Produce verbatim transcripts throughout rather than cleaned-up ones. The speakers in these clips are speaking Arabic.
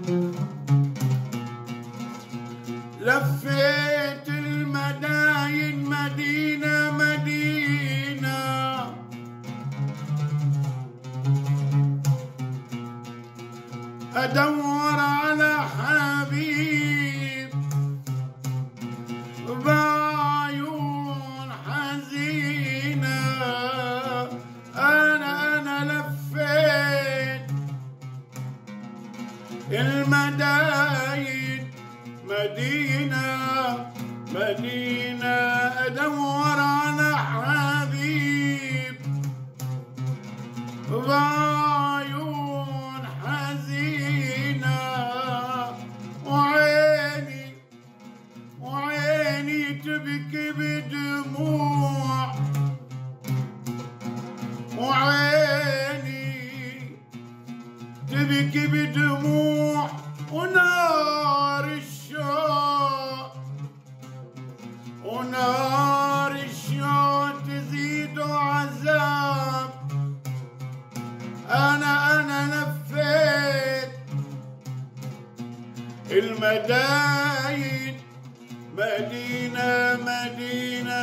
لفيت المداين مدينة مدينة، أدور على حبيب بعيون حزينة. أنا أنا لفيت المداين مدينة مدينة، أدور على حبيب بعيون حزينة. وعيني وعيني تبكي بدموع، وعيني تبكي بدموع، ونار الشوق ونار الشوق تزيد عذاب. أنا أنا لفيت المداين مدينة مدينة،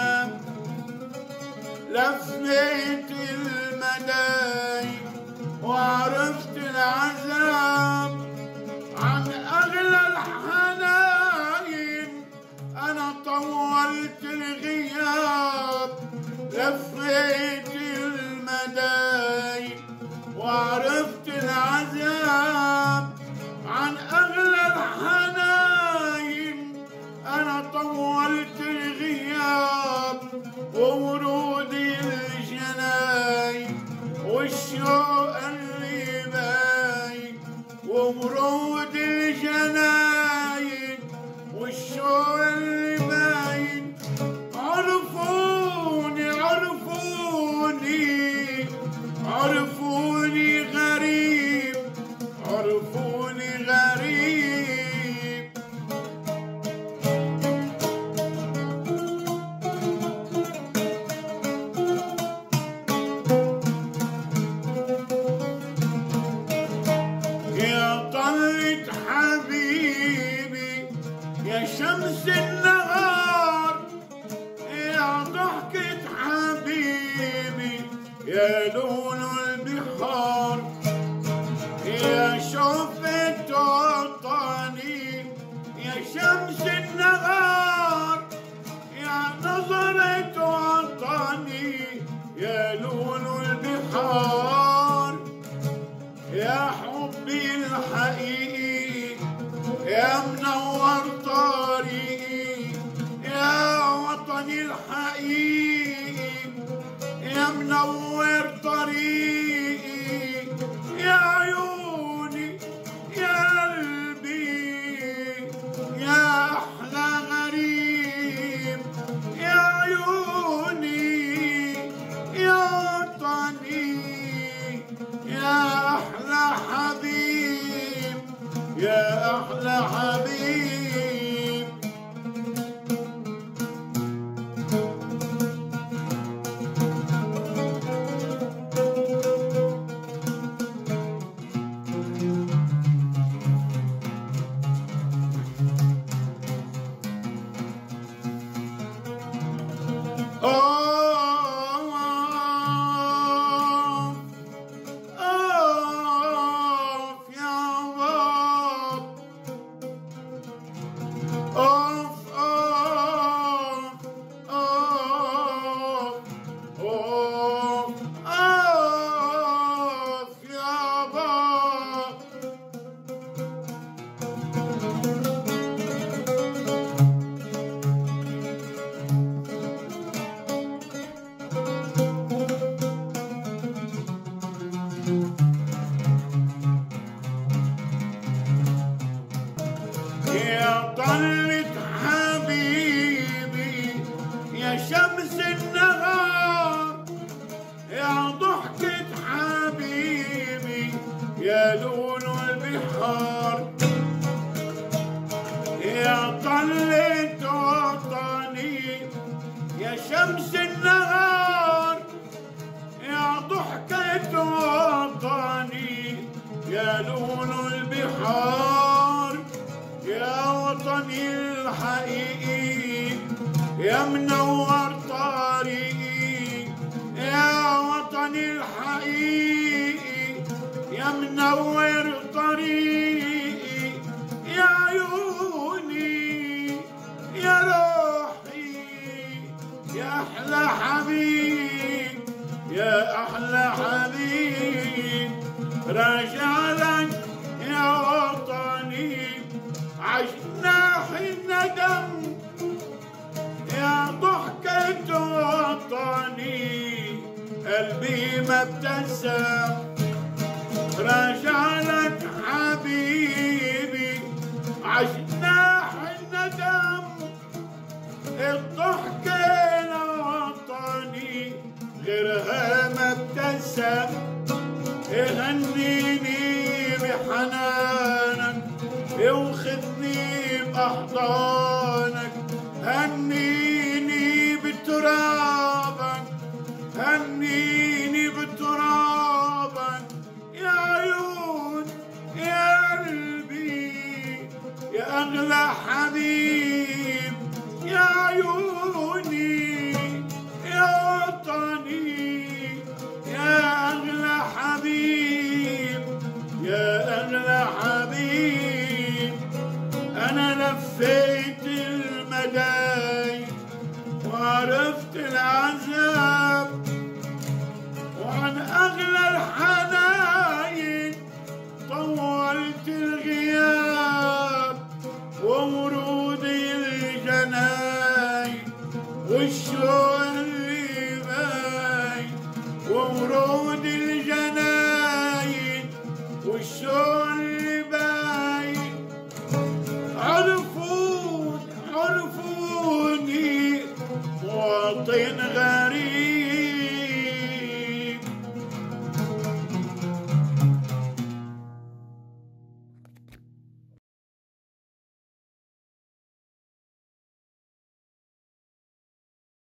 لفيت المداين وعرفت العذاب عن أغلى الحناين. أنا طولت الغياب، لفيت المداين وعرفت العذاب عن أغلى الحناين. أنا طولت الغياب وورودي الجناين، والشوق اللي باين وورود الجناين، والشوق اللي باين. عرفوني عرفوني عرفوني غريب، عرفوني غريب. يا طلة حبيبي يا شمس النهار، يا ضحكة حبيبي يا لون البحار، يا شوفة وطني يا شمس النهار، يا نظرة وطني يا لون البحار. يا حبي الحقيقي يا منور طريقي، يا وطني الحقيقي يا منور طريقي. يا عيوني يا قلبي يا أحلى غريب، يا عيوني يا وطني يا أحلى حبيب، يا أحلى حبيب. يا طلة حبيبي يا شمس النهار، يا ضحكة حبيبي يا لون البحار، يا طلة وطني يا شمس النهار، يا ضحكة وطني يا لون البحار. حقيقي يا منور طريقي يا وطني الحقيقي يا منور طريقي يا عيوني يا روحي يا أحلى حبيب يا أحلى حبيب راجع لك يا وطني عشنا الندم يا ضحكة وطني قلبي ما ابتسم راجع لك حبيبي عشنا الندم الضحكة لوطني غيرها ما ابتسم هنيني بحنانك وخذني بأحضانك هنيني بترابك هنيني بترابك يا عيون يا قلبي يا أغلى حبيب يا عيوني يا وطني يا أغلى حبيب يا أغلى حبيب أنا لفيت المداين وعرفت العذاب وعن أغلى الحناين طولت الغياب وورودي الجناين والشوق اللي باين وورود الجناين والشوق اللي باين عرفوني عرفوني مواطن غالي